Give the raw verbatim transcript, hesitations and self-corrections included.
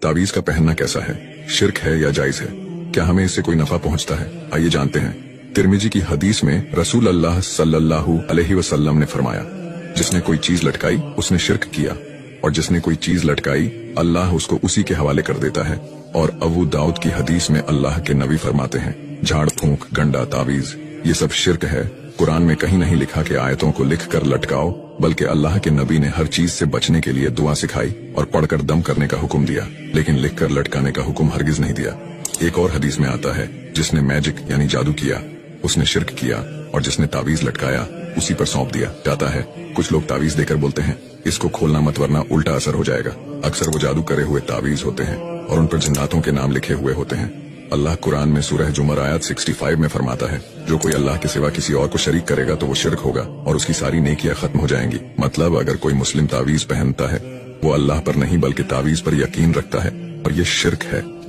तावीज का पहनना कैसा है, शिर्क है या जायज है, क्या हमें इससे कोई नफा पहुंचता है? आइए जानते हैं। तिरमिजी की हदीस में रसूल अल्लाह सल्लल्लाहु अलैहि वसल्लम ने फरमाया, जिसने कोई चीज लटकाई उसने शिर्क किया, और जिसने कोई चीज लटकाई अल्लाह उसको उसी के हवाले कर देता है। और अबू दाऊद की हदीस में अल्लाह के नबी फरमाते हैं, झाड़ फूंक, गंडा, तावीज ये सब शिर्क है। कुरान में कहीं नहीं लिखा कि आयतों को लिख कर लटकाओ, बल्कि अल्लाह के नबी ने हर चीज से बचने के लिए दुआ सिखाई और पढ़कर दम करने का हुक्म दिया, लेकिन लिख कर लटकाने का हुक्म हरगिज नहीं दिया। एक और हदीस में आता है, जिसने मैजिक यानी जादू किया उसने शिर्क किया, और जिसने तावीज लटकाया उसी पर सौंप दिया जाता है। कुछ लोग तावीज देकर बोलते हैं, इसको खोलना मत वरना उल्टा असर हो जाएगा। अक्सर वो जादू करे हुए तावीज होते हैं और उन पर जिन्नातों के नाम लिखे हुए होते हैं। अल्लाह कुरान में सूरह जुमर आयत पैंसठ में फरमाता है, जो कोई अल्लाह के सिवा किसी और को शरीक करेगा तो वो शिर्क होगा और उसकी सारी नेकियां खत्म हो जाएंगी। मतलब अगर कोई मुस्लिम तावीज पहनता है वो अल्लाह पर नहीं बल्कि तावीज पर यकीन रखता है और ये शिर्क है।